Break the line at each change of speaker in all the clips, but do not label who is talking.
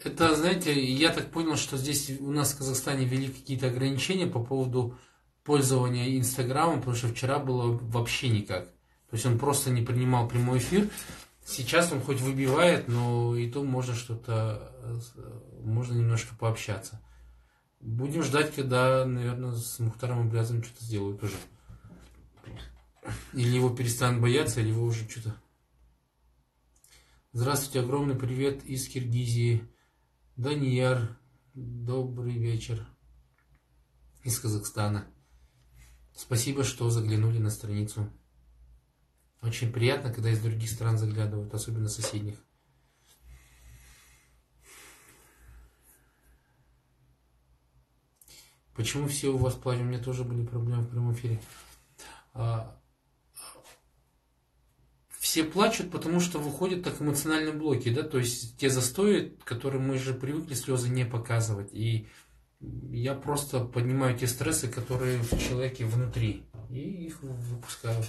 Это, знаете, я так понял, что здесь у нас в Казахстане ввели какие-то ограничения по поводу пользования Инстаграмом, потому что вчера было вообще никак. То есть он просто не принимал прямой эфир. Сейчас он хоть выбивает, но и то можно что-то, можно немножко пообщаться. Будем ждать, когда, наверное, с Мухтаром Аблязовым что-то сделают уже. Или его перестанут бояться, или его уже что-то... Здравствуйте, огромный привет из Киргизии. Данияр, добрый вечер из Казахстана. Спасибо, что заглянули на страницу. Очень приятно, когда из других стран заглядывают, особенно соседних. Почему все у вас плачут? У меня тоже были проблемы в прямом эфире. Все плачут, потому что выходят так эмоциональные блоки, да, то есть те застои, которые мы же привыкли слезы не показывать. И я просто поднимаю те стрессы, которые в человеке внутри, и их выпускаю.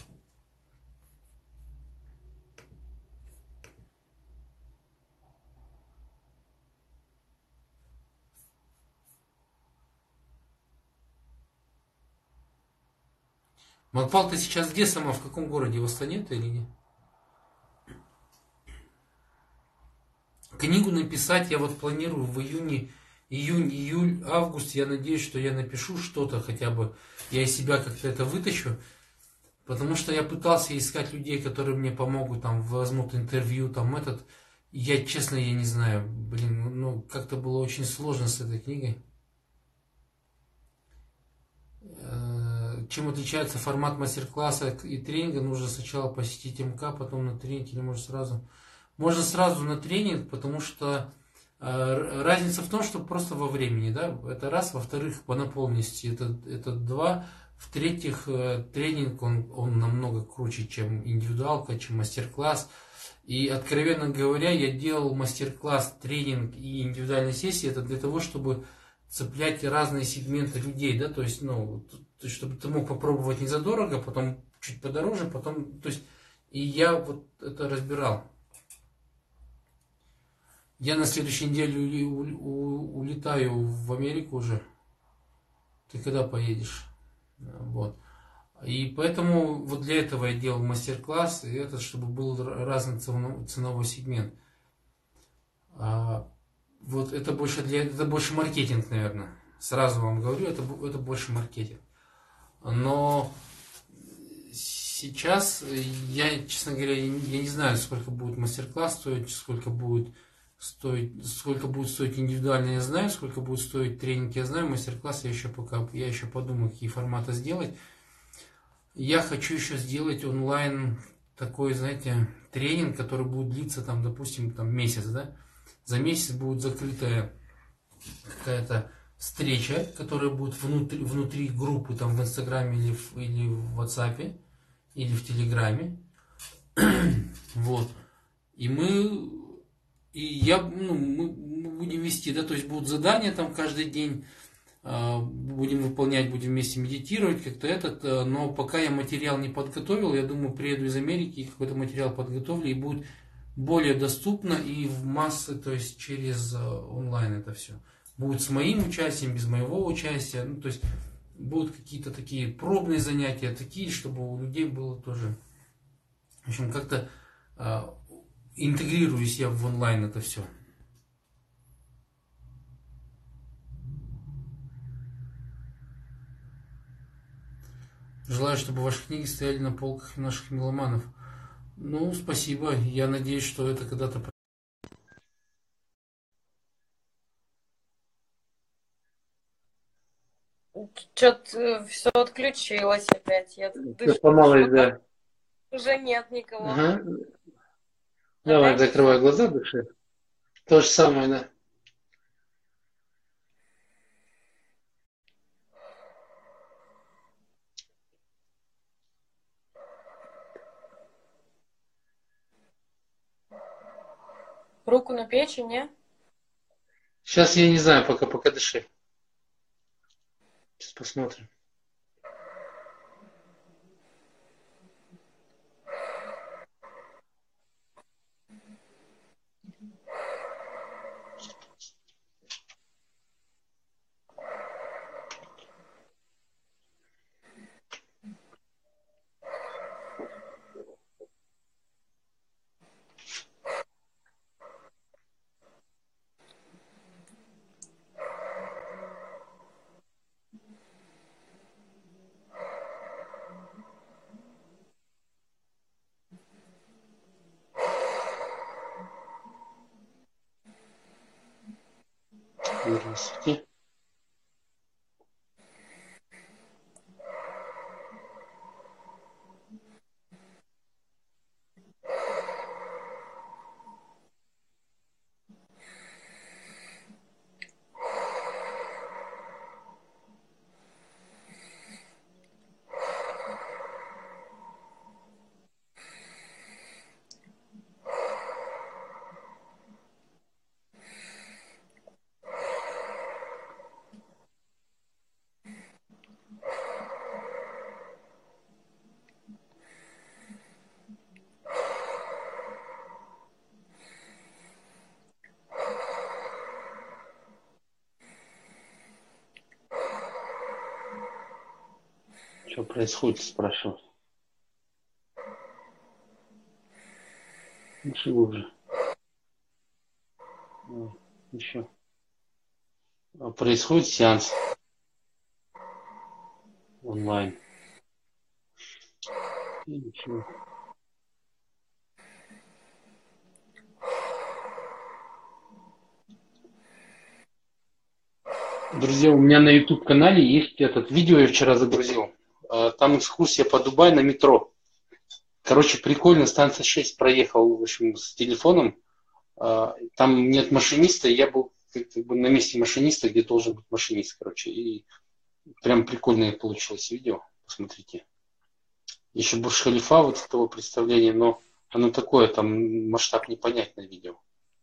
Макпал, ты сейчас где сама, в каком городе? В Астане ты или нет? Книгу написать я вот планирую в июль, август. Я надеюсь, что я напишу что-то хотя бы. Я из себя как-то это вытащу. Потому что я пытался искать людей, которые мне помогут, там, возьмут интервью, там, этот. Я, честно, я не знаю. Блин, ну, как-то было очень сложно с этой книгой. Чем отличается формат мастер-класса и тренинга? Нужно сначала посетить МК, потом на тренинг, или может сразу? Можно сразу на тренинг, потому что разница в том, что просто во времени, да, это раз, во-вторых, по наполненности, это два, в-третьих, тренинг, он намного круче, чем индивидуалка, чем мастер-класс. И, откровенно говоря, я делал мастер-класс, тренинг и индивидуальные сессии, это для того, чтобы цеплять разные сегменты людей, да, то есть, ну, чтобы ты мог попробовать не задорого, потом чуть подороже, потом, то есть, и я вот это разбирал. Я на следующей неделе улетаю в Америку уже. Ты когда поедешь? Вот. И поэтому вот для этого я делал мастер-класс, и это, чтобы был разный ценовой сегмент. Вот это больше это больше маркетинг, наверное. Сразу вам говорю, это больше маркетинг. Но сейчас я, честно говоря, я не знаю, сколько будет мастер-класс стоить, сколько будет стоить индивидуально, я знаю, сколько будет стоить тренинг, я знаю, мастер-класс я еще подумаю, какие форматы сделать. Я хочу еще сделать онлайн такой, знаете, тренинг, который будет длиться там, допустим, там месяц, да? За месяц будет закрытая какая-то встреча, которая будет внутри группы там в Инстаграме или в WhatsApp, или в Телеграме. Вот. И мы будем вести, да, то есть будут задания там каждый день, будем выполнять, будем вместе медитировать, как-то но пока я материал не подготовил, я думаю, приеду из Америки и какой-то материал подготовлю, и будет более доступно и в массы, то есть через онлайн это все. Будет с моим участием, без моего участия, ну, то есть будут какие-то такие пробные занятия, такие, чтобы у людей было тоже, в общем, как-то интегрируюсь я в онлайн это все. Желаю, чтобы ваши книги стояли на полках наших меломанов. Ну, спасибо. Я надеюсь, что это когда-то...
Что-то все отключилось опять. Я
Все
дышу,
сломалось,
дышу,
да.
уже нет никого.
Ага. Давай,
Опять
закрывай
все.
глаза, дыши. То же самое, да.
Руку на печень, не?
Сейчас я не знаю, пока дыши. Сейчас посмотрим. Здравствуйте. Что происходит, спрашиваю. Ну, что уже? Еще. Происходит сеанс онлайн. И ничего. Друзья, у меня на YouTube канале есть этот видео, я вчера загрузил. Там экскурсия по Дубаю на метро. Короче, прикольно, станция 6 проехал, в общем, с телефоном. Там нет машиниста, я был как бы на месте машиниста, где должен быть машинист, короче. И прям прикольное получилось видео, посмотрите. Еще Бурдж-Халифа вот этого представления, но оно такое, там масштаб непонятное видео.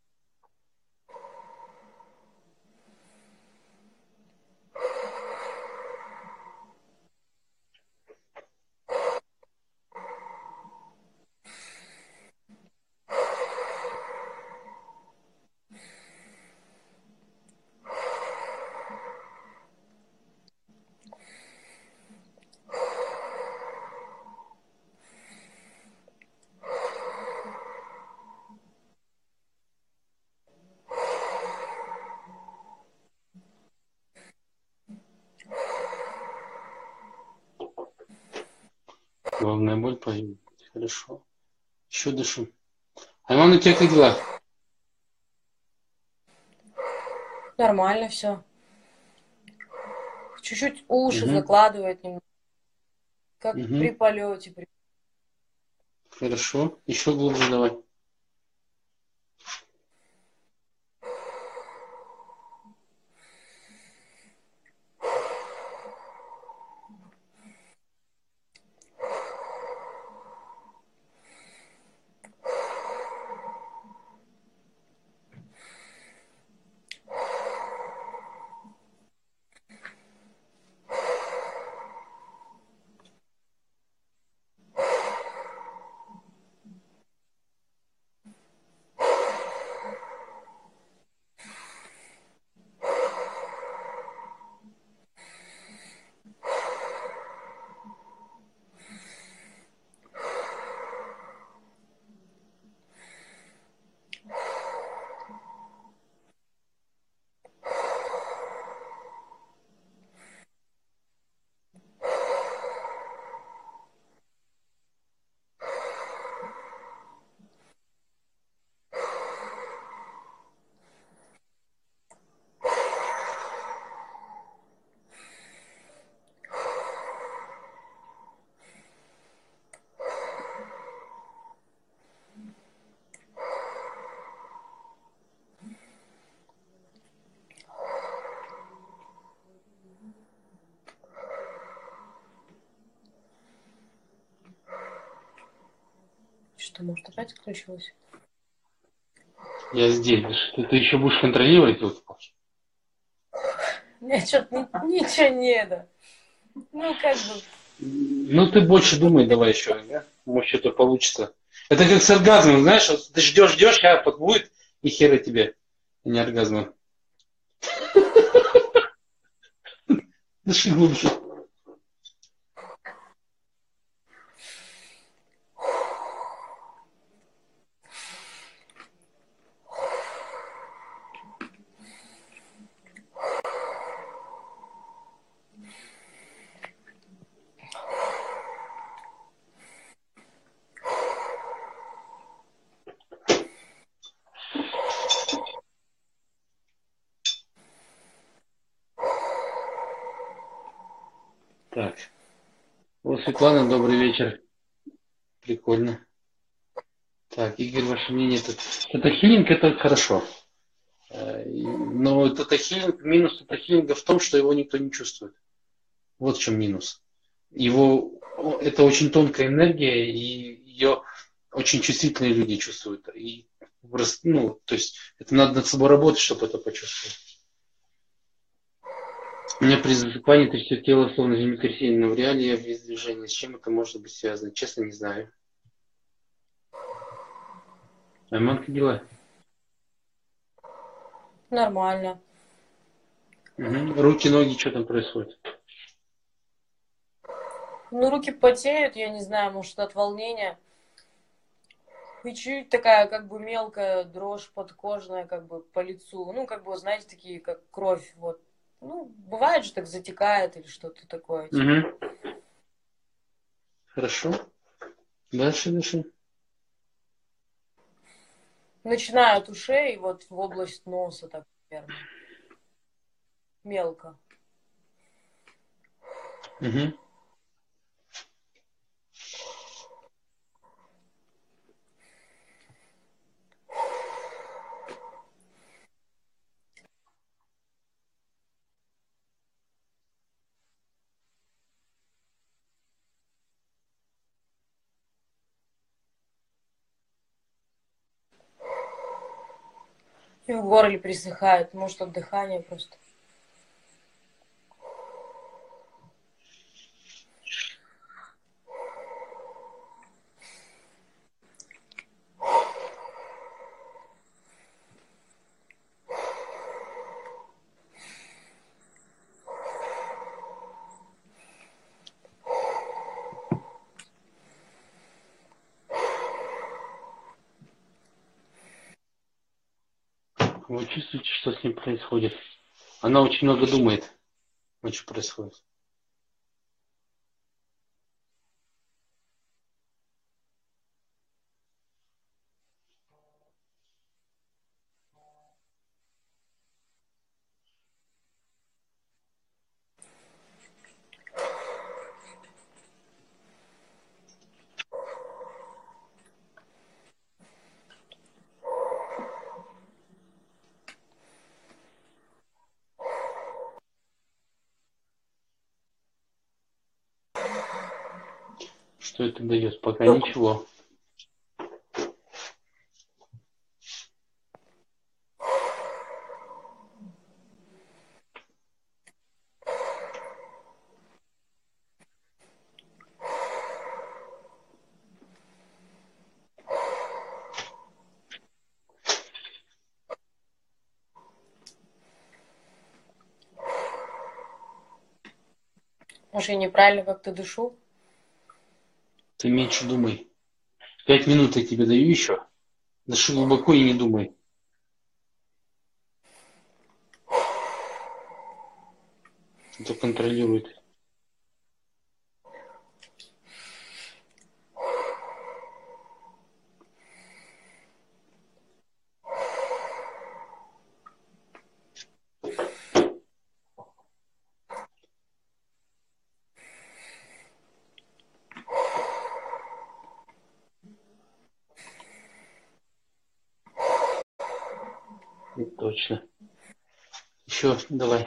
Главная боль появилась. Хорошо. Еще дышим. Айман, у тебя как дела?
Нормально все. Чуть-чуть уши
Угу.
закладывает немного. Как
Угу.
при полете.
Хорошо. Еще глубже давай.
Что, может, опять отключилось?
Я здесь. Ты еще будешь контролировать вот?
Мне что-то ничего не да. Ну, как бы.
Ну, ты больше думай давай еще, да? Может, что-то получится. Это как с оргазмом, знаешь, вот ты ждешь, а будет и хера тебе, а не оргазма. Дыши глубже. Так. О, Светлана, добрый вечер. Прикольно. Так, Игорь, ваше мнение? Тета-хилинг это хорошо. Но тета-хилинг, минус тета-хилинга в том, что его никто не чувствует. Вот в чем минус. Это очень тонкая энергия, и ее очень чувствительные люди чувствуют. И, то есть это надо над собой работать, чтобы это почувствовать. У меня при засыпании трясет тело, словно землетрясение, но в реале я без движения. С чем это может быть связано? Честно, не знаю. Айман, как дела?
Нормально.
Угу. Руки, ноги, что там происходит?
Ну, руки потеют, я не знаю, может, от волнения. И чуть такая, как бы, мелкая дрожь подкожная, как бы, по лицу. Ну, как бы, знаете, такие, как кровь, вот. Ну, бывает же так затекает или что-то такое, типа.
Угу. Хорошо. Дальше.
Начиная от ушей, вот в область носа, так, примерно. Мелко.
Угу.
И в горле пересыхает, может, от дыхания просто.
Вы чувствуете, что с ним происходит? Она очень много думает. Вот что происходит. Что это дает? Пока ничего.
Может, я неправильно как-то дышу?
Ты меньше думай. 5 минут я тебе даю еще. Дыши глубоко и не думай. Это контролирует. Точно. Еще давай.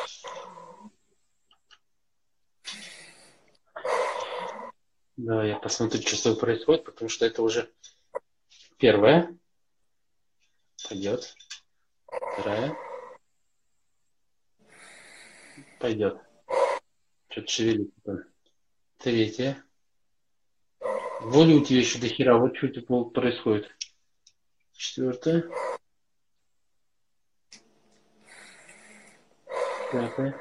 Давай я посмотрю, что с тобой происходит, потому что это уже первое. Пойдет. Вторая. Пойдет. Что-то шевелится. Третья. Воли у тебя еще до хера. Вот что тут происходит. Четвертая. Пятая.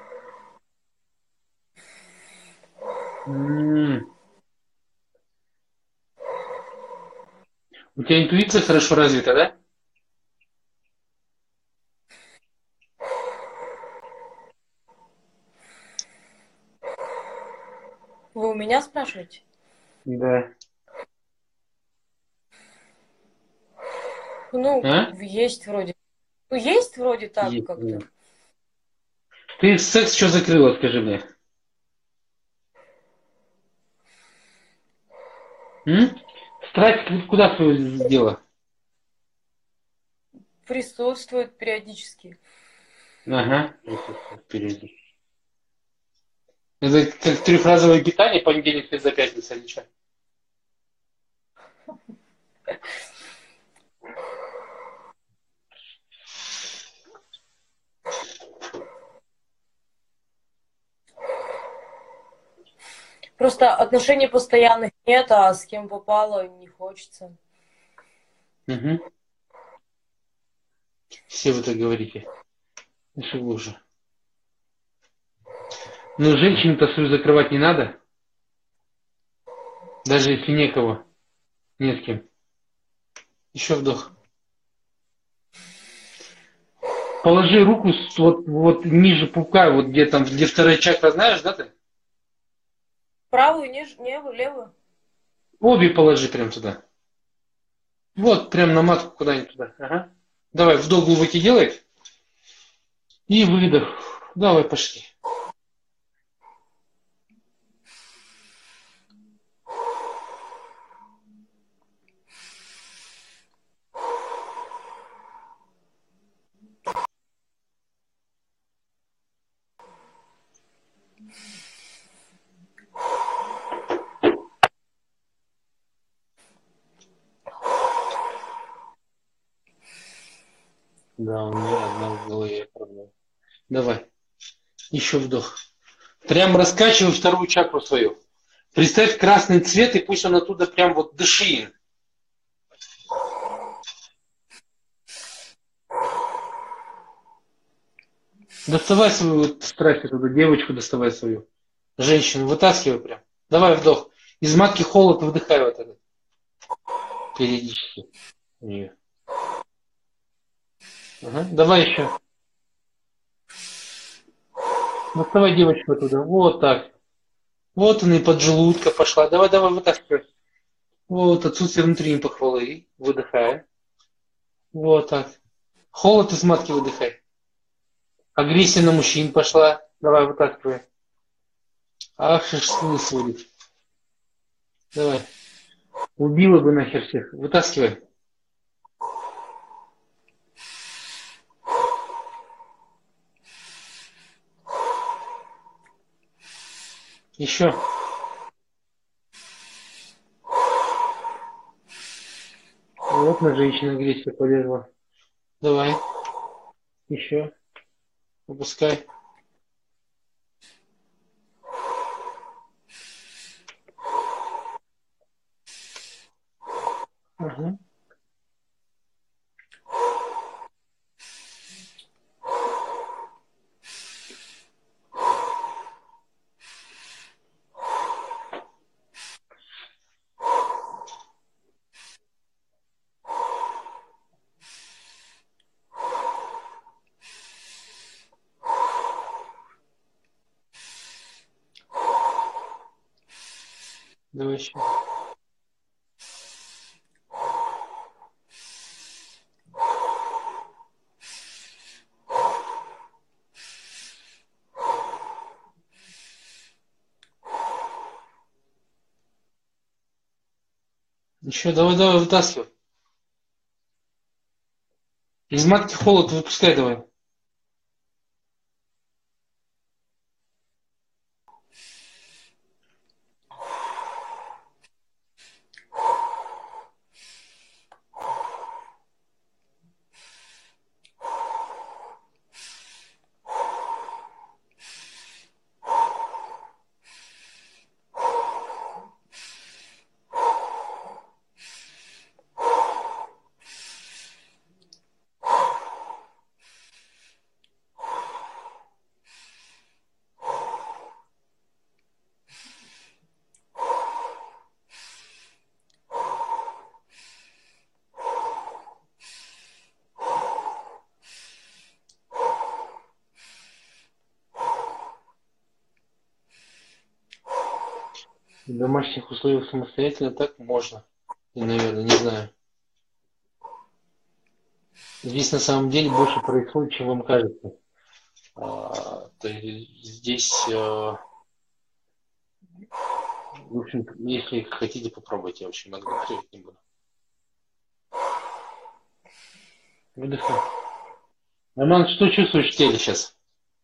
У тебя интуиция хорошо развита, да?
Вы у меня спрашиваете?
Да.
Ну,
А?
есть вроде. Ну, есть вроде так
Есть.
как-то.
Ты секс что закрыла, скажи мне? М? Страсть куда свою дело?
Присутствует периодически.
Ага, присутствует впереди. Это как трехразовое питание, понедельник, среда, пятница или что?
Просто отношений постоянных нет, а с кем попало не хочется.
Угу. Все вы так говорите. Ну что вы уже. Ну, женщину-то свою закрывать не надо. Даже если некого. Не с кем. Еще вдох. Положи руку вот ниже пупка, вот где там, где вторая чакра, знаешь, да ты?
Правую, левую?
Обе положи прям туда. Вот, прям на матку куда-нибудь туда. Ага. Давай, вдох глубокий делай. И выдох. Давай, пошли. Да, у меня одна в голове проблема. Давай. Еще вдох. Прям раскачивай вторую чакру свою. Представь красный цвет, и пусть он оттуда прям вот дыши им. Доставай свою вот страсть оттуда, девочку доставай свою. Женщину, вытаскивай прям. Давай вдох. Из матки холод выдыхай вот этот. Периодически. У нее. Ага. Давай еще. Доставай девочку оттуда. Вот так. Вот она и поджелудка пошла. Давай, давай, вытаскивай. Вот, отсутствие внутренней похвалы. Выдыхай. Вот так. Холод из матки выдыхай. Агрессия на мужчин пошла. Давай, вытаскивай. Ах, шашлы сводит. Давай. Убила бы нахер всех. Вытаскивай. Еще. Вот на женщину агрессия полезла. Давай. Еще. Выпускай. Ага. Давай еще. Еще, давай, давай, вытаскивай. Из матки холод выпускай давай. В домашних условиях самостоятельно так можно. И, наверное, не знаю. Здесь на самом деле больше происходит, чем вам кажется. То есть здесь В общем, если хотите, попробуйте. Я вообще отговаривать не буду. Выдыхай. Роман, что чувствуешь в теле сейчас?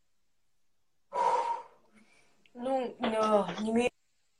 Ну, не имею.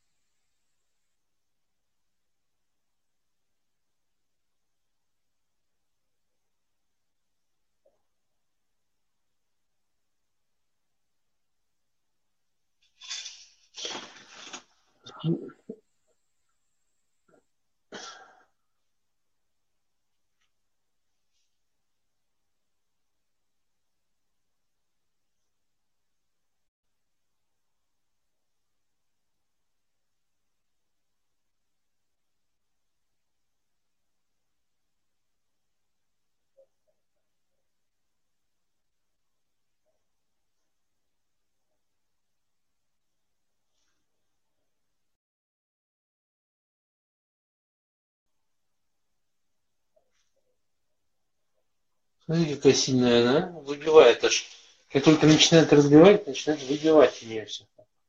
Смотри, какая сильная она. Выбивает аж. Как только начинает разбивать, начинает выбивать у нее все.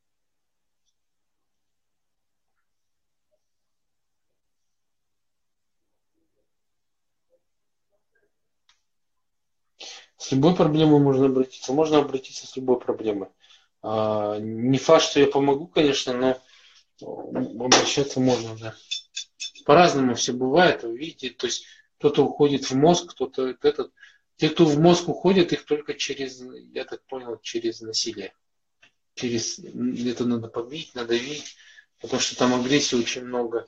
С любой проблемой можно обратиться. Можно обратиться с любой проблемой. Не факт, что я помогу, конечно, но обращаться можно, да. По-разному все бывает, вы видите, то есть кто-то уходит в мозг, кто-то этот. Те, кто в мозг уходит, их только через, я так понял, через насилие. Через это надо побить, надавить, потому что там агрессии очень много.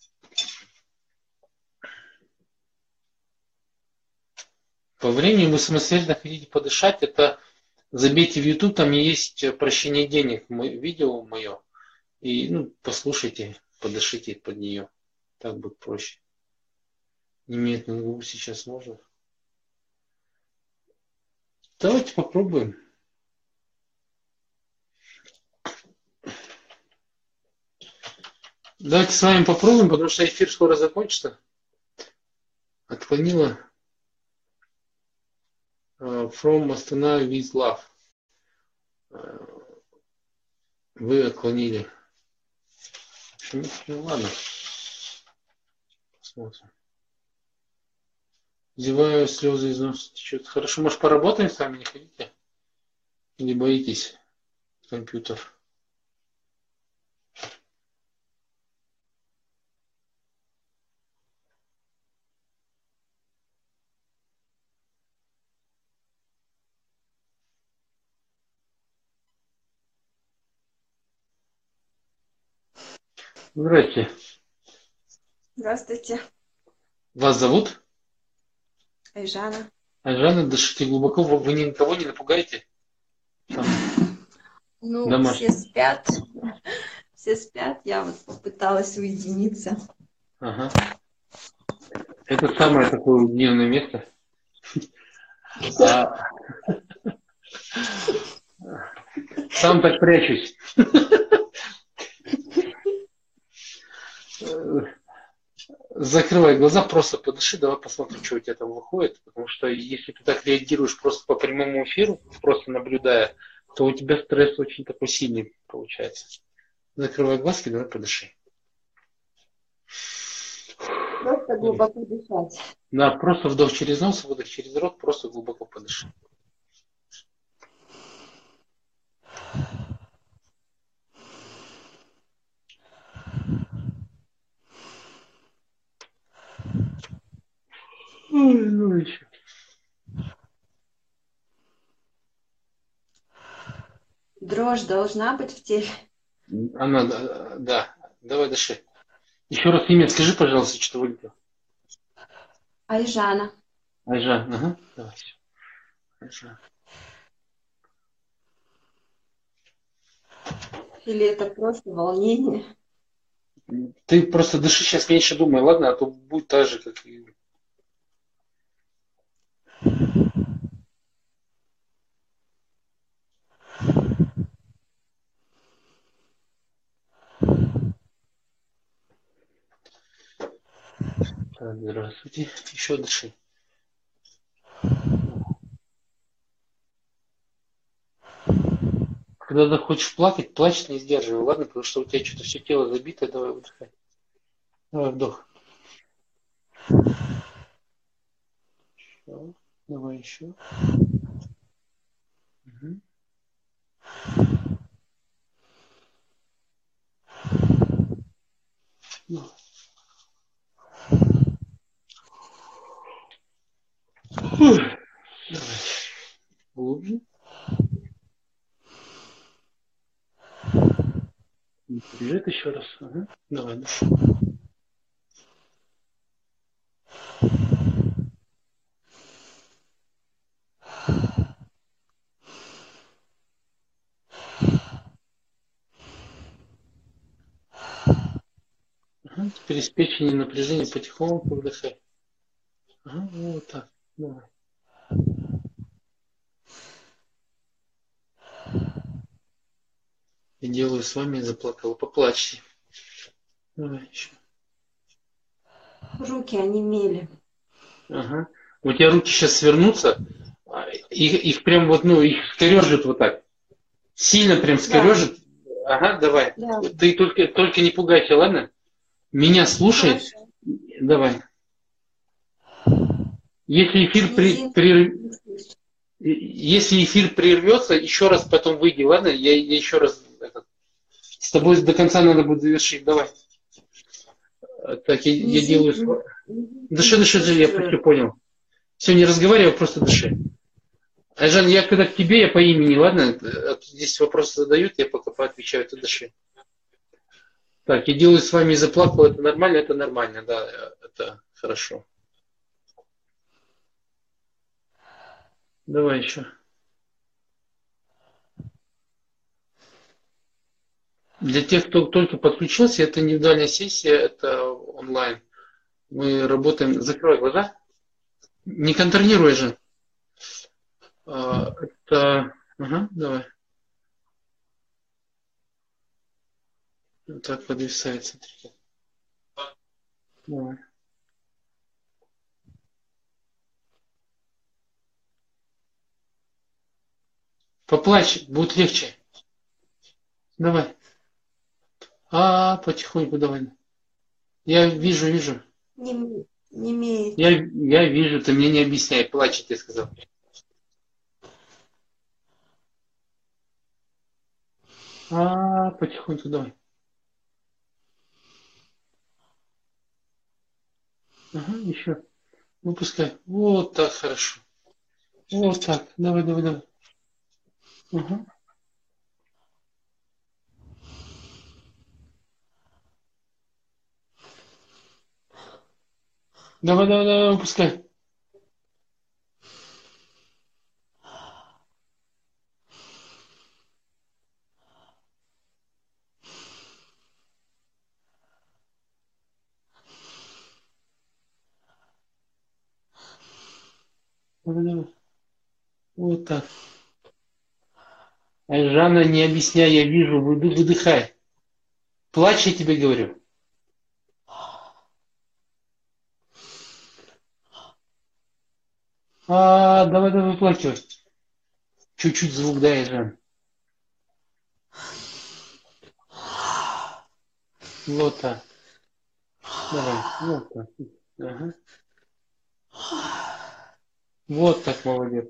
По времени вы самостоятельно хотите подышать, это забейте в YouTube, там есть прощение денег, видео мое. И послушайте, подышите под нее. Так будет проще. Не имеет на губу сейчас можно. Давайте попробуем. Давайте с вами попробуем, потому что эфир скоро закончится. Отклонила from Astana with love. Вы отклонили. Ну ладно. Посмотрим. Зеваю, слезы из носа течет. Хорошо, может поработаем с вами, не хотите? Или боитесь компьютер? Здрасте.
Здравствуйте,
Вас зовут?
Айжана.
Айжана, дышите глубоко, вы никого не напугаете? Там
Ну,
домашний.
все спят, я вот попыталась уединиться.
Ага. Это самое такое уединенное место. Сам так прячусь. Закрывай глаза, просто подыши, давай посмотрим, что у тебя там выходит. Потому что если ты так реагируешь просто по прямому эфиру, просто наблюдая, то у тебя стресс очень такой сильный получается. Закрывай глазки, давай подыши.
Просто глубоко дышать.
Да, просто вдох через нос, выдох через рот, просто глубоко подыши. Ой, ну еще.
Дрожь должна быть в теле.
Она, да, давай дыши. Еще раз имя скажи, пожалуйста, что вылетело.
Айжана.
Айжан, ага, давай. Айжан.
Или это просто волнение?
Ты просто дыши сейчас меньше думай, ладно, а то будет так же, как и... Так, здравствуйте. Еще дыши. когда захочешь плакать, плачь, не сдерживай, ладно? Потому что у тебя что-то все тело забито, давай выдыхай. Давай вдох. Еще. Давай еще. Угу. Давай. Фух. Давай. Глубже. Лежит еще раз. Ага. Давай, да. Ага. Теперь из печени напряжение потихоньку выдыхай. Ага. Вот так. Давай. Я делаю с вами, заплакала. Поплачьте. Давай еще.
Руки онемели.
Ага. У тебя руки сейчас свернутся, их прям вот, ну, их скорежит вот так. Сильно прям скорежит. Ага, давай.
Да.
Ты только не пугайся, ладно? Меня слушай.
Хорошо.
Давай. Если эфир прервется, еще раз потом выйди, ладно? Я еще раз с тобой до конца надо будет завершить. Давай. Так, я делаю... Дыши, я все понял. Все, не разговаривай, просто дыши. Айжан, я когда к тебе, я по имени, ладно? Здесь вопросы задают, я пока поотвечаю, ты дыши. Так, я делаю с вами заплакал, это нормально, да, это хорошо. Давай еще. Для тех, кто только подключился, это индивидуальная сессия, это онлайн. Мы работаем... Закрой глаза. Не контролируй же. Это... Ага, давай. Вот так подвисает, смотрите. Давай. Поплачь, будет легче. Давай. Потихоньку давай. Я вижу.
Не имеет.
Я вижу, ты мне не объясняй. Плачь, ты сказал. Потихоньку давай. Ага, еще. Выпускай. Вот так хорошо. Вот так. Давай. Ага. Давай, выпускай. Давай. Вот так. Жанна, не объясняй, я вижу, выдыхай. Плачь, я тебе говорю. Давай, выплакивай. Чуть-чуть звук дай, Жан. Вот так. Давай, вот так. Ага. Вот так, молодец.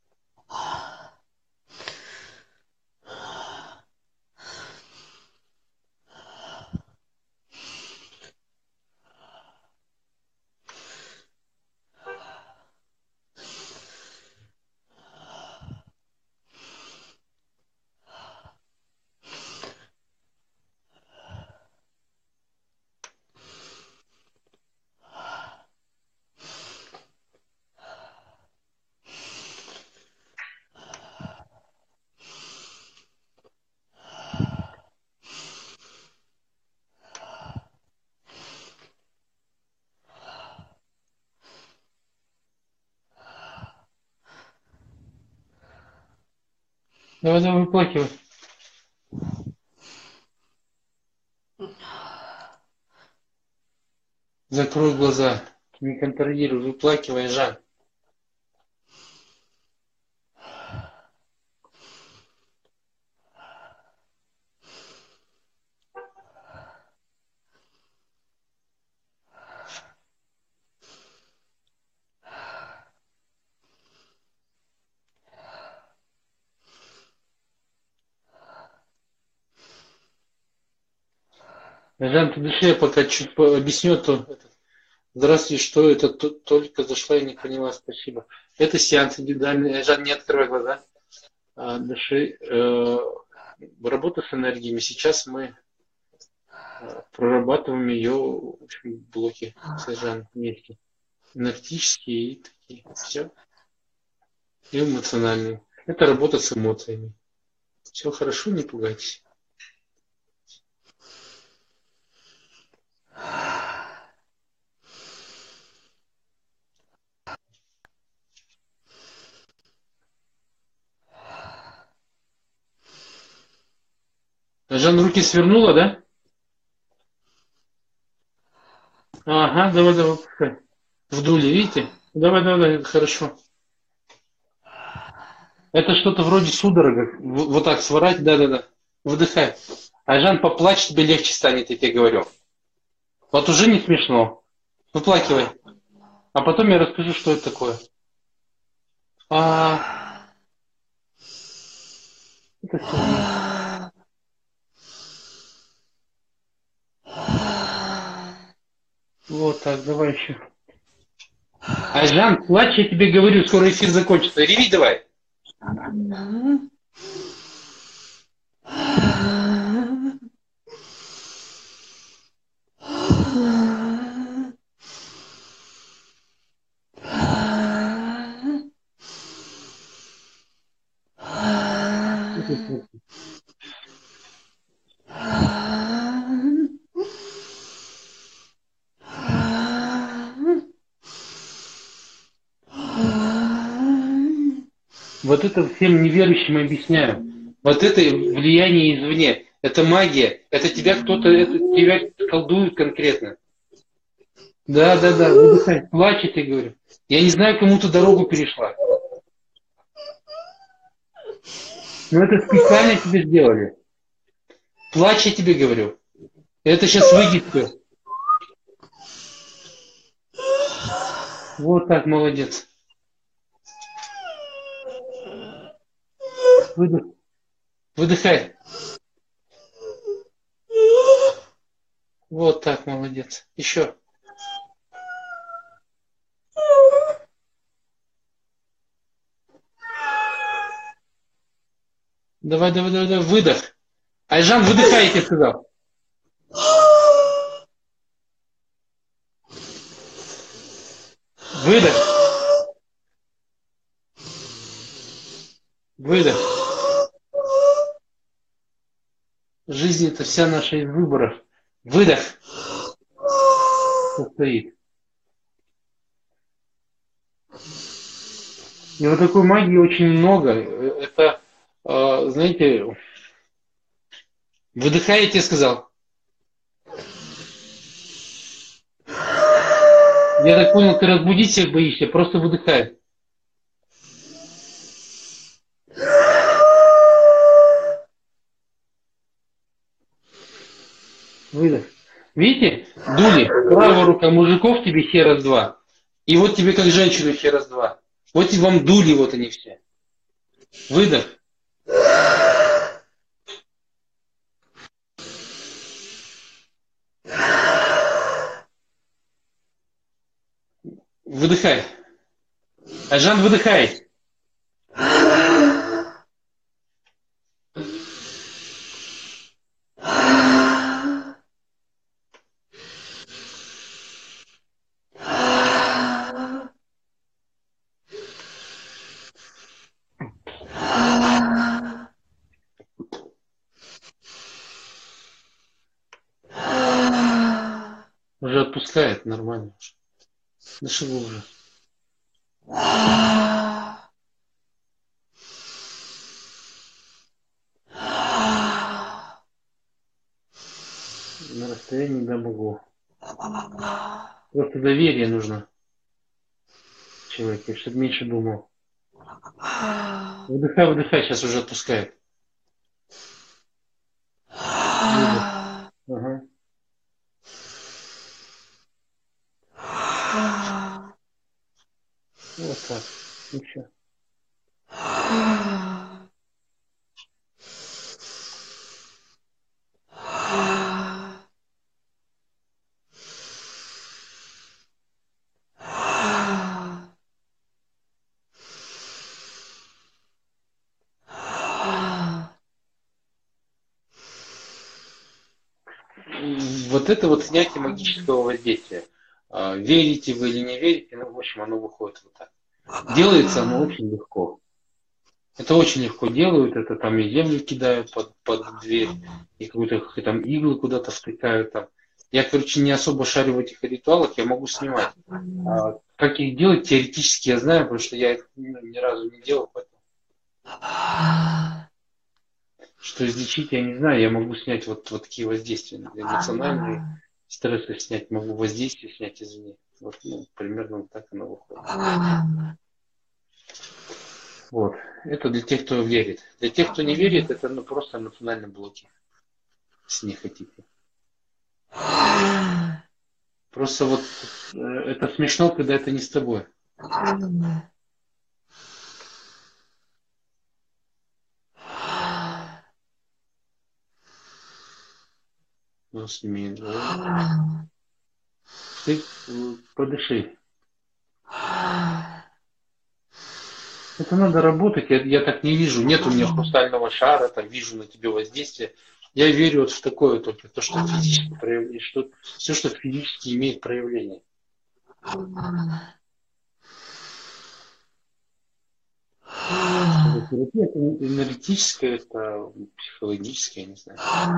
Давай, выплакивай. Закрой глаза. Не контролируй, выплакивай, Жан. Жан, ты дыши, я пока чуть объясню, то здравствуйте, что это только зашла и не поняла, спасибо. Это сеанс индивидуальный. Жан, не открывай глаза. Дыши. Работа с энергиями. Сейчас мы прорабатываем ее, в общем, блоки с Жан вместе. Энергетические и такие. Все. И эмоциональные. Это работа с эмоциями. Все хорошо, не пугайтесь. Жан руки свернула, да? Ага, давай, давай, пускай. Вдули, видите? Давай, давай, давай, хорошо. Это что-то вроде судорога. Вот так сворать, да-да-да. Выдыхай. Жан, поплачь, тебе легче станет, я тебе говорю. Вот уже не смешно. Выплакивай. А потом я расскажу, что это такое. Это все. Вот так, давай еще. Жан, плачь, я тебе говорю, скоро эфир закончится. Реви давай. Вот это всем неверующим объясняю. Вот это влияние извне. Это магия. Это тебя кто-то, это тебя колдует конкретно. Да, да, да. Выдыхай. Плачь, я тебе говорю. Я не знаю, кому ты дорогу перешла. Но это специально тебе сделали. Плачь, я тебе говорю. Это сейчас выйдет все. Вот так, молодец. Выдыхай. Вот так, молодец. Еще. Давай, давай, давай, давай. Выдох. Айжан, выдыхай, я тебе сказал. Выдох. Выдох. Жизнь это вся наша из выборов. Выдох. Состоит. И вот такой магии очень много. Это, знаете, выдыхай, я тебе сказал. Я так понял, ты разбудить всех боишься, просто выдыхай. Выдох. Видите, дули, правая рука мужиков тебе херас два. И вот тебе как женщину херас два. Вот и вам дули, вот они все. Выдох. Выдыхай. Айжан, выдыхай. Уже отпускает, нормально. Дыши глубже. На расстоянии да могу. Просто доверие нужно человеку, чтобы меньше думал. Выдыхай, выдыхай, сейчас уже отпускает. Ага. Вот так. Еще. вот это вот снятие магического воздействия. Верите вы или не верите, ну, в общем, оно выходит вот так. Делается оно очень легко. Это очень легко делают, это там и землю кидают под дверь, и какую-то там иглы куда-то втыкают там. Я, короче, не особо шарю в этих ритуалах, я могу снимать. Как их делать, теоретически я знаю, потому что я их ни разу не делал, поэтому. Что излечить, я не знаю, я могу снять вот такие воздействия, эмоциональные стрессы снять, могу воздействие снять извне. Вот, ну, примерно вот так оно выходит. Вот. Это для тех, кто верит. Для тех, кто не верит, это ну, просто эмоциональные блоки. Если не хотите. Просто вот это смешно, когда это не с тобой. Ну, сними. Да. Ты подыши. Это надо работать, я так не вижу. Нет у меня хрустального шара, там вижу на тебе воздействие. Я верю вот в такое только, то, что физически проявление, что все, что физически имеет проявление. Терапия это энергетическое, это психологическое, я не знаю.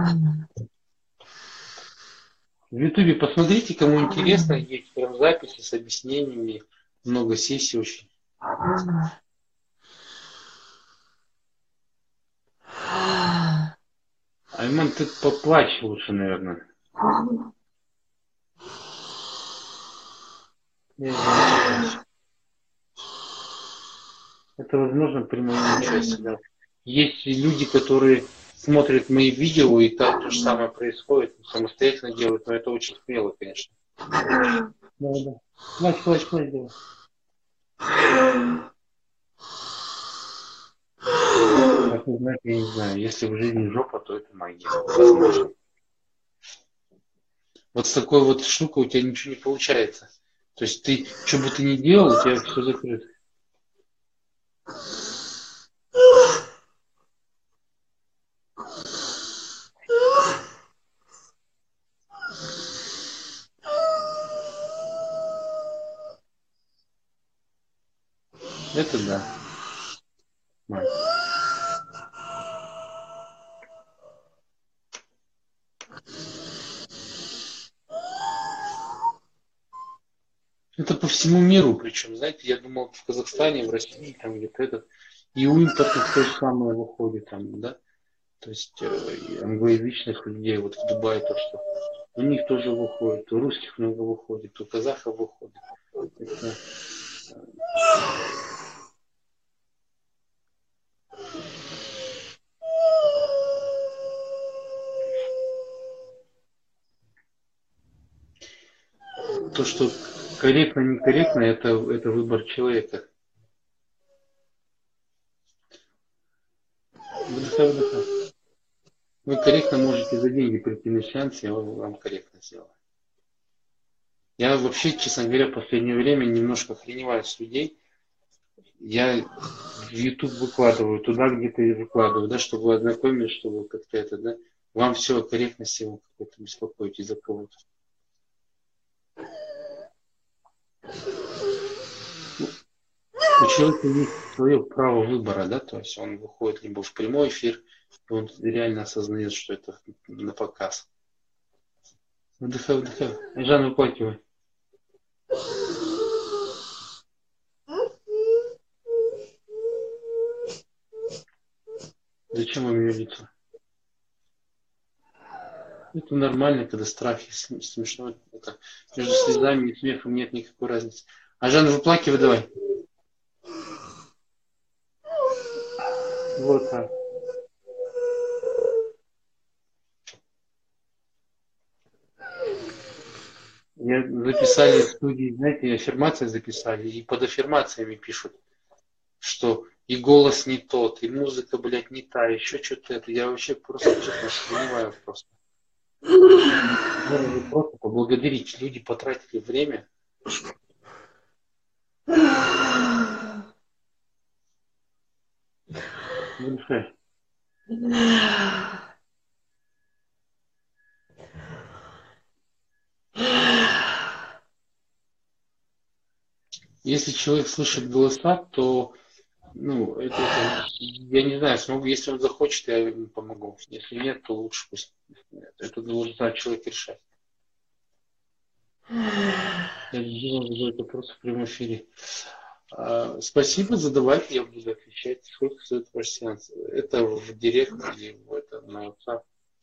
В Ютубе посмотрите, кому интересно, есть прям записи с объяснениями, много сессий очень. Айман, ты поплачь лучше, наверное. Это возможно при моем участии, да. Есть люди, которые смотрят мои видео, и там то же самое происходит, самостоятельно делают, но это очень смело, конечно. Да, да. Плачь, давай. Как вы знаете, я не знаю. Если в жизни жопа, то это магия. Возможно. Вот с такой вот штукой у тебя ничего не получается. То есть ты, что бы ты ни делал, у тебя все закрыто. Это да. Мать. Это по всему миру, причем, знаете, я думал, в Казахстане, в России, там где-то этот, и у импортных то же самое выходит, там, да, то есть и англоязычных людей, вот в Дубае то, что у них тоже выходит, у русских много выходит, у казахов выходит. Это, то, что корректно, некорректно, это выбор человека. Выдыхай. Вы корректно можете за деньги прийти на сеанс, я вам корректно сделаю. Я вообще, честно говоря, в последнее время немножко охреневаю с людей. Я в YouTube выкладываю, туда где-то и выкладываю, да, чтобы вы ознакомились, чтобы как-то это, да, вам все о корректности вы какой-то беспокоитесь за кого-то. У человека есть свое право выбора, да, то есть он выходит либо в прямой эфир, и он реально осознает, что это на показ. Выдыхай. Жан, выплакивай. Зачем вам ее лицо? Это нормально, когда страх и смешно. Это между слезами и смехом нет никакой разницы. А Жан, выплакивай давай. Вот так. Я записали в студии, знаете, аффирмации записали, и под аффирмациями пишут, что и голос не тот, и музыка, блядь, не та, еще что-то это. Я вообще просто честно понимаю просто. Надо просто поблагодарить. Люди потратили время. Если человек слышит голоса, то, ну, я не знаю, смогу, если он захочет, я ему помогу. Если нет, то лучше пусть. Это должен сам человек решать. Я делаю этот вопрос в прямом эфире. Спасибо, задавайте, я буду отвечать. Сколько стоит ваш сеанс? Это в директ или в это, на WhatsApp?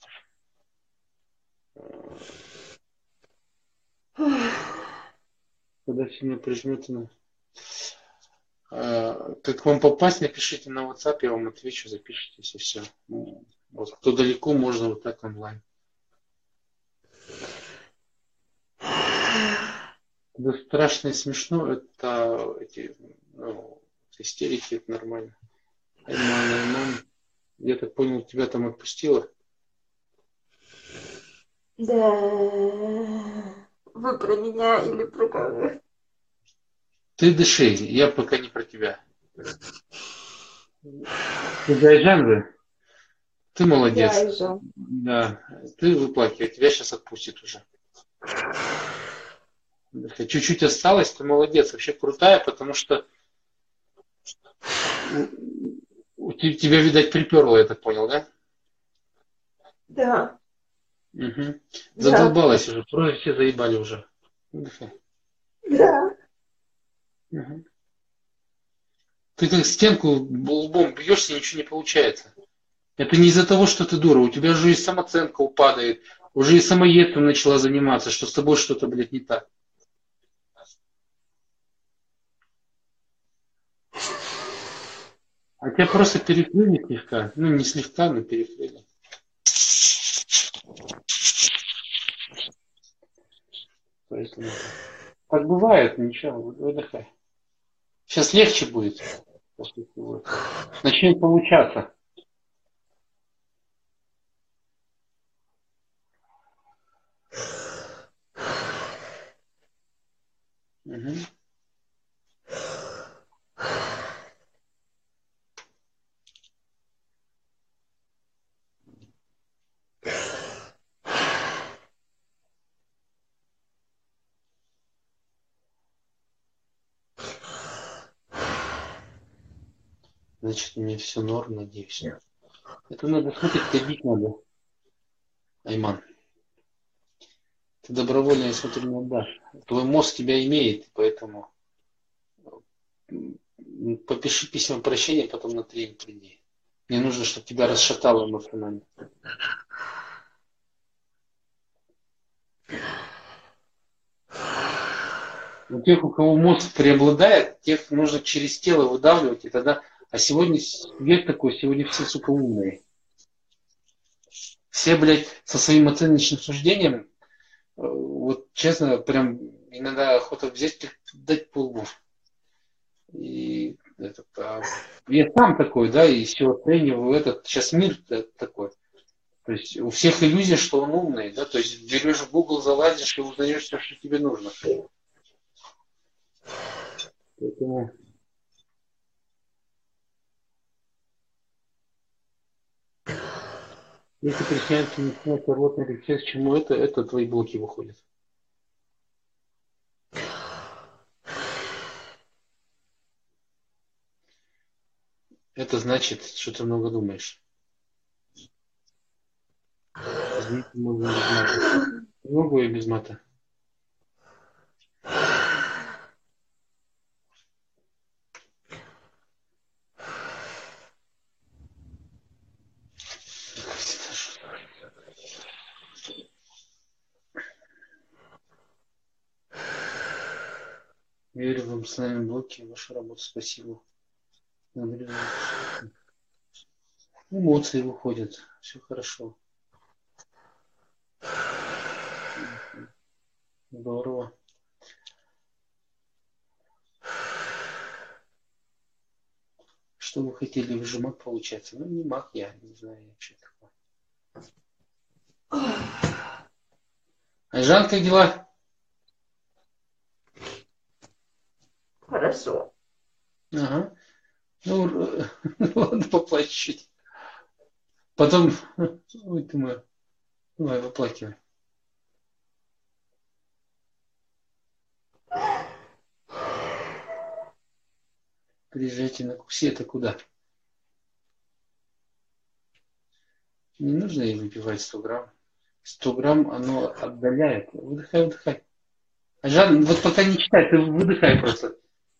Когда сильно прижмете как вам попасть, напишите на WhatsApp, я вам отвечу, запишитесь и все. Вот, кто далеко, можно вот так онлайн. Когда страшно и смешно, это эти, ну, истерики, это нормально. Айман, я так понял, тебя там отпустило?
Да. Вы про меня или про кого?
Ты дыши, я пока не про тебя. Ты Айжан же? Ты молодец.
Да, Айжан.
Да, ты выплакивай, тебя сейчас отпустит уже. Чуть-чуть осталось, ты молодец, вообще крутая, потому что тебя, видать, приперло, я так понял, да?
Да.
Угу.
Да.
Задолбалась уже, просто все заебали уже.
Да.
Угу. Ты как стенку лбом бьешься, ничего не получается. Это не из-за того, что ты дура. У тебя же и самооценка упадает. Уже и самоедством начала заниматься, что с тобой что-то, блядь, не так. А тебя просто перекрыли слегка. Ну, не слегка, но перекрыли. Поэтому так бывает, ничего, выдыхай. Сейчас легче будет. После всего. Начнет получаться. Угу. Значит, у меня все норм, надеюсь. Это надо смотреть, ходить надо. Айман. Ты добровольно, я смотрю, не отдашь. Твой мозг тебя имеет, поэтому попиши письмо прощения, потом на тренинг приди. Мне нужно, чтобы тебя расшатало эмоционально. У тех, у кого мозг преобладает, тех нужно через тело выдавливать, и тогда... А сегодня век такой, сегодня все, сука, умные. Все, блядь, со своим оценочным суждением, вот честно, прям иногда охота взять, дать по лбу. И я сам такой, да, и все оцениваю этот, сейчас мир такой. То есть у всех иллюзия, что он умный, да, то есть берешь в Google, залазишь и узнаешь все, что тебе нужно. Поэтому... Если причиняется начинается рвотный рефлекс, чему это твои блоки выходят. Это значит, что ты много думаешь. Извините, можно без мата. Могу я без мата? Верю в эмоциональные блоки, вашу работу. Спасибо. Эмоции выходят. Все хорошо. Здорово. Что вы хотели? Вы же маг, получается? Ну, не маг, я не знаю, что такое. Айжан, как дела?
Хорошо.
Ага. Ну, ладно, поплачь чуть. Потом, ой ты мой, давай, выплакивай. Приезжайте на курсе, это куда? Не нужно ей выпивать 100 грамм. 100 грамм оно отдаляет. Выдыхай, выдыхай. А Жан, вот пока не читай, ты выдыхай просто.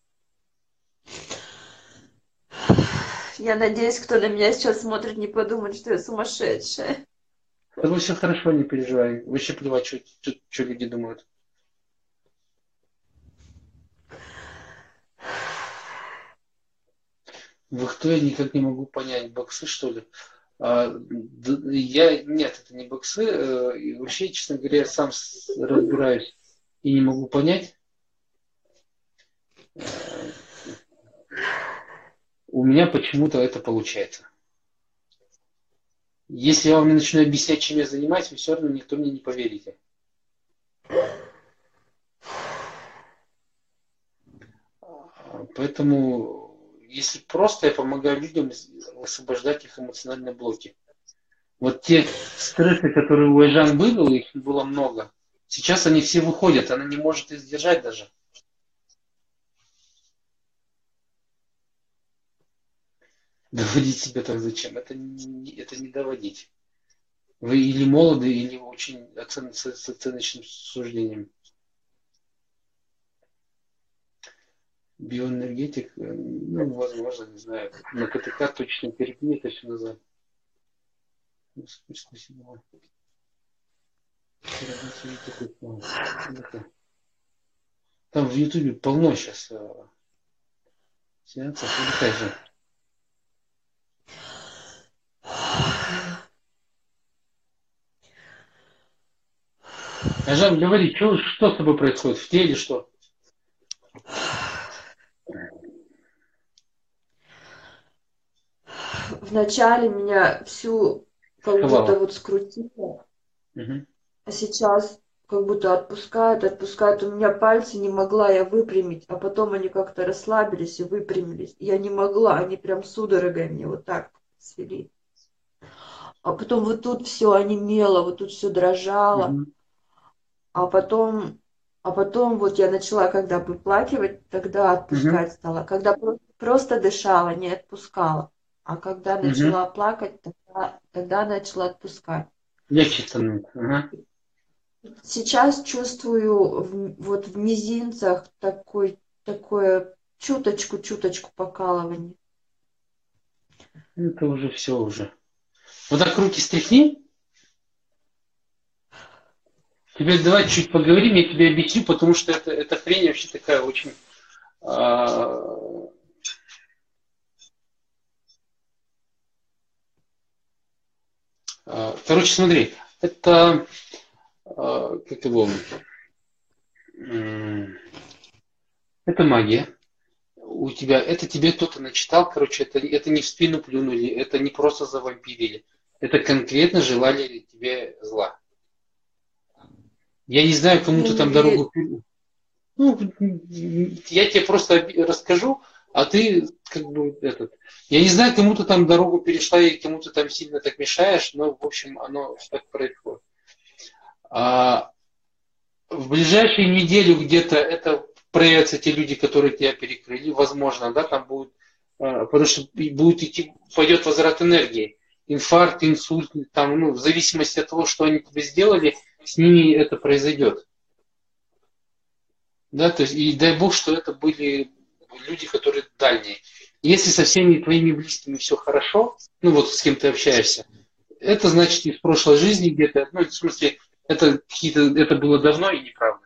Я надеюсь, кто на меня сейчас смотрит, не подумает, что я сумасшедшая.
С тобой все хорошо, не переживай. Вообще плевать, что люди думают. Вы кто, я никак не могу понять. Боксы, что ли? Нет, это не боксы. И вообще, честно говоря, я сам разбираюсь и не могу понять. У меня почему-то это получается. Если я вам не начну объяснять, чем я занимаюсь, вы все равно никто мне не поверите. Поэтому, если просто, я помогаю людям освобождать их эмоциональные блоки. Вот те стрессы, которые у Айжан были, их было много. Сейчас они все выходят, она не может их сдержать даже. Доводить себя так зачем? Это не доводить. Вы или молоды, или очень с оценочным суждением. Биоэнергетик, ну, возможно, не знаю. На КТК точно терапия это все назад. Спасибо. Там в Ютубе полно сейчас сеансов. Выдыхай же. Ажан, говори, что с тобой происходит? В теле что?
Вначале меня всю как будто вот скрутило,
Угу.
а сейчас как будто отпускает. У меня пальцы не могла я выпрямить, а потом они как-то расслабились и выпрямились. Я не могла, они прям судорогой мне вот так свели. А потом вот тут все онемело, вот тут все дрожало.
Угу.
А потом вот я начала, когда выплакивать, тогда отпускать стала. Когда просто дышала, не отпускала. А когда начала плакать, тогда начала отпускать.
Легче становится. Ага.
Сейчас чувствую вот в мизинцах такое чуточку покалывание.
Это уже все уже. Вот так руки стряхни. Теперь давай чуть поговорим, я тебе объясню, потому что эта хрень вообще такая очень... Короче, смотри, это... Как его... Это магия. У тебя, это тебе кто-то начитал, короче, это не в спину плюнули, это не просто завампирили. Это конкретно желали тебе зла. Я не знаю, кому-то там дорогу... Ну, я тебе просто расскажу, а ты как бы этот... Я не знаю, кому-то там дорогу перешла и кому-то там сильно так мешаешь, но, в общем, оно так происходит. В ближайшую неделю где-то это проявятся те люди, которые тебя перекрыли, возможно, да, там будет... Потому что будет идти, пойдет возврат энергии. Инфаркт, инсульт, там, ну, в зависимости от того, что они тебе сделали, с ними это произойдет. Да, то есть, и дай бог, что это были люди, которые дальние. Если со всеми твоими близкими все хорошо, ну вот с кем ты общаешься, это значит из прошлой жизни где-то, ну, в смысле, это было давно и неправда.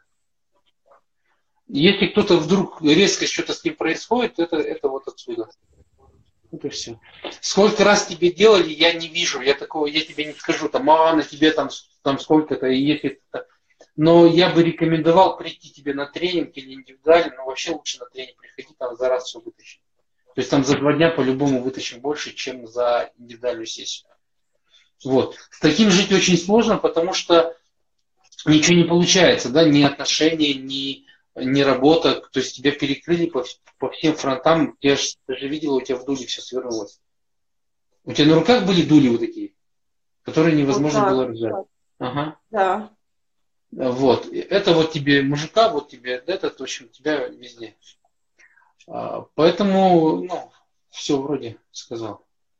Если кто-то вдруг резко что-то с ним происходит, это вот отсюда. Это все. Сколько раз тебе делали, я не вижу. Я тебе не скажу, там, на тебе там сколько-то, и если это. Но я бы рекомендовал прийти тебе на тренинг или индивидуально, но вообще лучше на тренинг приходи, там за раз все вытащим. То есть там за 2 дня по-любому вытащим больше, чем за индивидуальную сессию. Вот. С таким жить очень сложно, потому что ничего не получается, да, ни отношения, ни работа, то есть тебя перекрыли по всем фронтам. Ты же видела, у тебя в дуле все свернулось. У тебя на руках были дули вот такие, которые невозможно
Вот
было разжать. Ага.
Да.
Вот. Это вот тебе мужика, вот тебе этот, в общем, тебя везде. Поэтому, ну, все вроде сказал.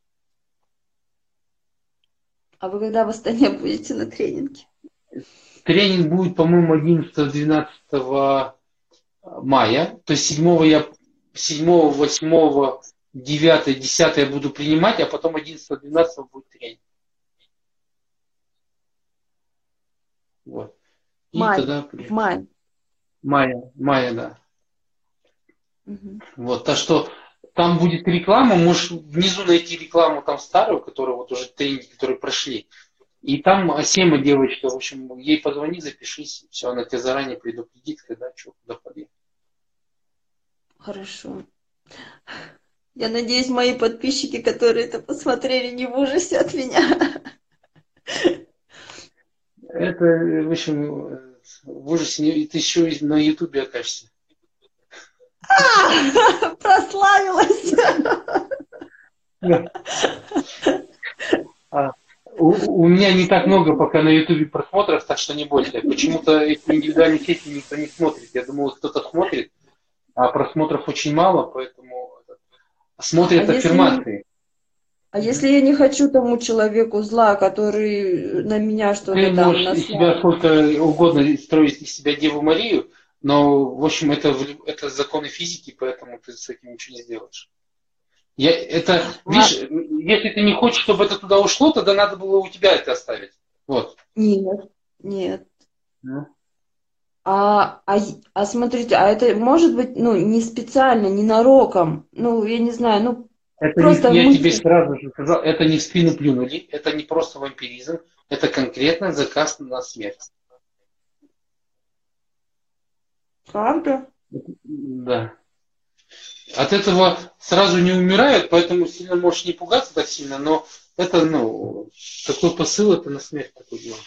А вы когда в Астане будете на тренинге?
Тренинг будет, по-моему, 11-12 мая. То есть 7, 8, 9, 10 я буду принимать, а потом 11-12 будет тренинг. Вот. И
Май.
тогда
В мае.
мая, да.
Мгм.
Вот, так что там будет реклама, можешь внизу найти рекламу там старую, которую вот уже тренинги, которые прошли. И там Асема девочка, в общем, ей позвони, запишись, все, она тебя заранее предупредит, когда что, куда подъехать.
Хорошо. Я надеюсь, мои подписчики, которые это посмотрели, не в ужасе от меня.
Это, в общем, в ужасе, ты еще и на Ютубе окажешься.
Прославилась.
А, у меня не так много пока на Ютубе просмотров, так что не бойся. Почему-то эти индивидуальные сети никто не смотрит. Я думал, кто-то смотрит, а просмотров очень мало, поэтому смотрят аффирмации.
А если я не хочу тому человеку зла, который на меня
Ты
что-то там
можешь из
наслал?
себя сколько угодно строить из себя Деву Марию, но, в общем, это законы физики, поэтому ты с этим ничего не сделаешь. Видишь, если ты не хочешь, чтобы это туда ушло, тогда надо было у тебя это оставить. Вот.
Нет, нет.
Ну.
А смотрите, а это может быть, ну, не специально, не нароком, ну, я не знаю, ну, просто
Я
мысль.
тебе сразу же сказал, это не в спину плюнули, это не просто вампиризм, это конкретно заказ на смерть.
Правда?
Да. От этого сразу не умирают, поэтому сильно можешь не пугаться так сильно, но это, ну, такой посыл, это на смерть такой дело.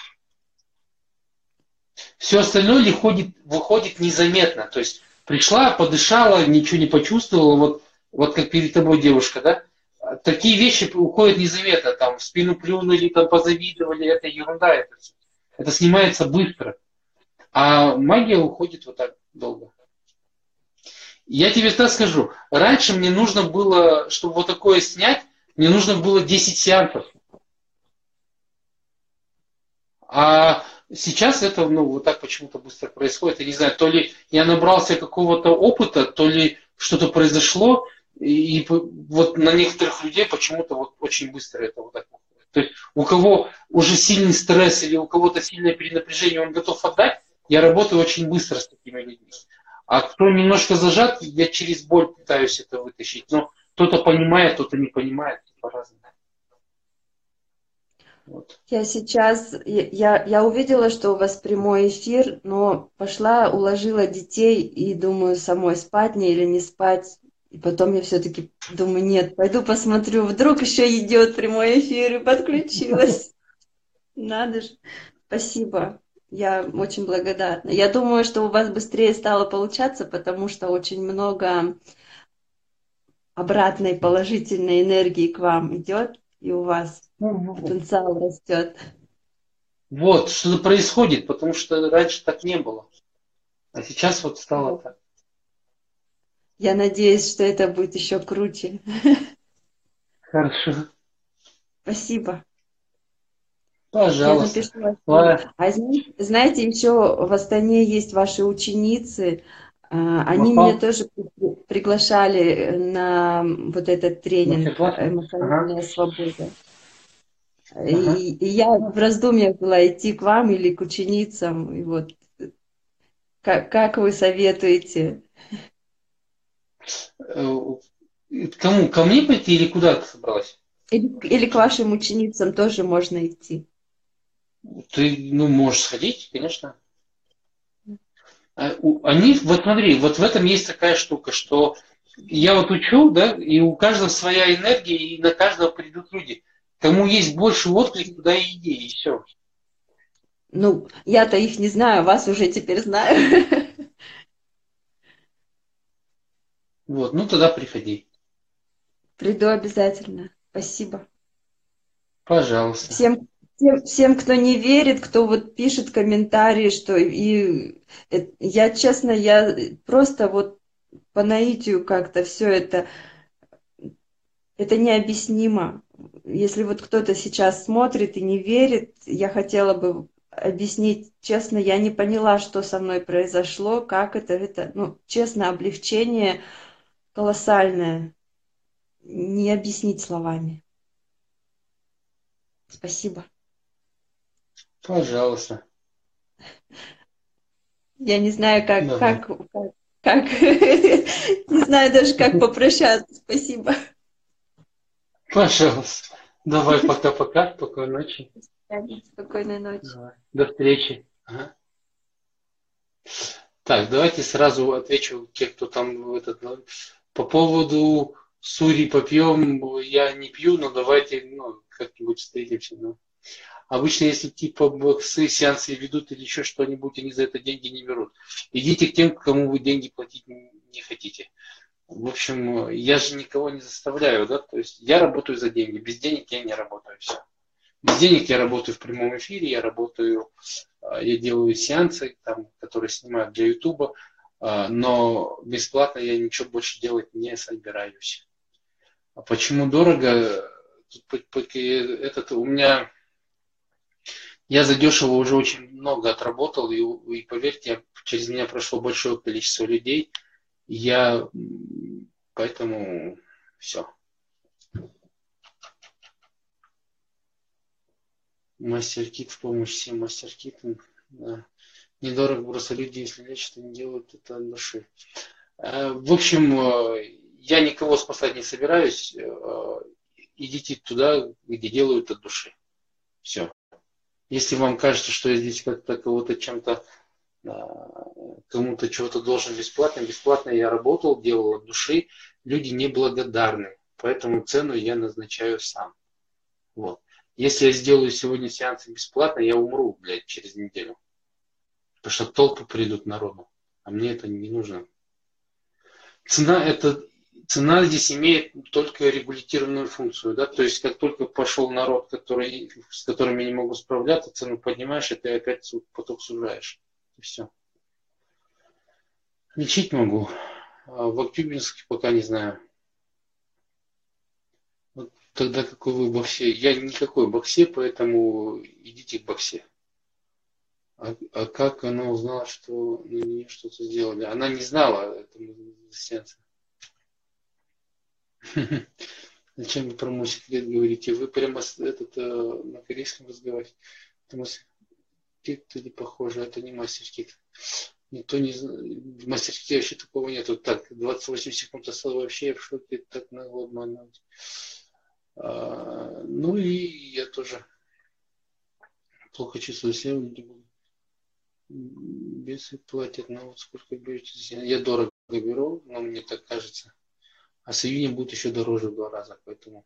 Все остальное выходит незаметно. То есть пришла, подышала, ничего не почувствовала, вот как перед тобой девушка, да? Такие вещи уходят незаметно, там в спину плюнули, там позавидовали, это ерунда, это снимается быстро. А магия уходит вот так долго. Я тебе так скажу, раньше мне нужно было, чтобы вот такое снять, мне нужно было 10 сеансов. А сейчас это, ну, вот так почему-то быстро происходит. Я не знаю, то ли я набрался какого-то опыта, то ли что-то произошло, и вот на некоторых людей почему-то вот очень быстро это вот так выходит. То есть у кого уже сильный стресс или у кого-то сильное перенапряжение, он готов отдать, я работаю очень быстро с такими людьми. А кто немножко зажат, я через боль пытаюсь это вытащить. Но кто-то понимает, кто-то не понимает, по-разному. Вот.
Я сейчас, я увидела, что у вас прямой эфир, но пошла, уложила детей и думаю, самой спать мне или не спать. И потом я все-таки думаю, нет, пойду посмотрю, вдруг еще идет прямой эфир и подключилась. Надо же. Спасибо. Я очень благодарна. Я думаю, что у вас быстрее стало получаться, потому что очень много обратной положительной энергии к вам идет, и у вас потенциал растет.
Вот, что-то происходит, потому что раньше так не было. А сейчас вот стало так.
Я надеюсь, что это будет еще круче.
Хорошо.
Спасибо.
Пожалуйста.
Я напишу. А знаете, еще в Астане есть ваши ученицы. Они меня тоже приглашали на вот этот тренинг «Эмоциональная свобода». И я в раздумьях была идти к вам или к ученицам. И вот как вы советуете?
Кому? Ко мне пойти или куда ты собралась?
Или к вашим ученицам тоже можно идти?
Ты, ну, можешь сходить, конечно. Они, вот смотри, вот в этом есть такая штука, что я вот учу, да, и у каждого своя энергия, и на каждого придут люди. Кому есть больше отклик, туда и иди, и все.
Ну, я-то их не знаю, вас уже теперь знаю.
Вот, ну тогда приходи.
Приду обязательно. Спасибо.
Пожалуйста.
Всем, кто не верит, кто вот пишет комментарии, что я честно, я просто вот по наитию как-то все это необъяснимо. Если вот кто-то сейчас смотрит и не верит, я хотела бы объяснить честно, я не поняла, что со мной произошло, как это, ну, честно, облегчение колоссальное. Не объяснить словами. Спасибо.
Пожалуйста.
Я не знаю,
Давай.
не знаю даже, как попрощаться. Спасибо.
Пожалуйста. Давай, пока-пока. Спокойной ночи.
Спокойной ночи.
Давай. До встречи. Ага. Так, давайте сразу отвечу те, кто там по поводу Сури попьем, я не пью, но давайте как-нибудь встретимся. Ну. Обычно, если типа боксы, сеансы ведут или еще что-нибудь, они за это деньги не берут. Идите к тем, кому вы деньги платить не хотите. В общем, я же никого не заставляю, да, то есть я работаю за деньги, без денег я не работаю, все. Без денег я работаю в прямом эфире, я делаю сеансы, там, которые снимаю для Ютуба, но бесплатно я ничего больше делать не собираюсь. А почему дорого? Я задешево уже очень много отработал, и поверьте, через меня прошло большое количество людей, поэтому все. Мастер-кит в помощь всем. Мастер-кит. Да. Недорого просто люди, если лечат, они делают это от души. В общем, я никого спасать не собираюсь. Идите туда, где делают от души. Все. Если вам кажется, что я здесь как-то кого-то чем-то, кому-то чего-то должен бесплатно я работал, делал от души, люди неблагодарны. Поэтому цену я назначаю сам. Вот. Если я сделаю сегодня сеансы бесплатно, я умру, блядь, через неделю. Потому что толпы придут народу. А мне это не нужно. Цена здесь имеет только регулятивную функцию. Да? То есть, как только пошел народ, с которым я не могу справляться, цену поднимаешь, и ты опять поток сужаешь. И все. Лечить могу. А в Актюбинске пока не знаю. Вот тогда какой вы боксе? Я никакой боксе, поэтому идите к боксе. А как она узнала, что на нее что-то сделали? Она не знала этого сеанса. Зачем вы про мой секрет говорите? Вы прямо на корейском разговариваете. Это мастер-кит или похоже? Это не мастер-кит. Никто не знает. В мастер-ките вообще такого нету. Так, 28 секунд осталось, вообще я в шоке. Так нагло обманывать. Ну и я тоже плохо чувствую себя. Бесы платят, но вот сколько берете? Я дорого беру, но мне так кажется. А с июня будет еще дороже в 2 раза, поэтому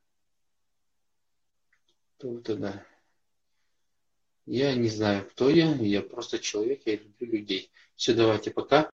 это да. Я не знаю, кто я просто человек, я люблю людей. Все, давайте, пока.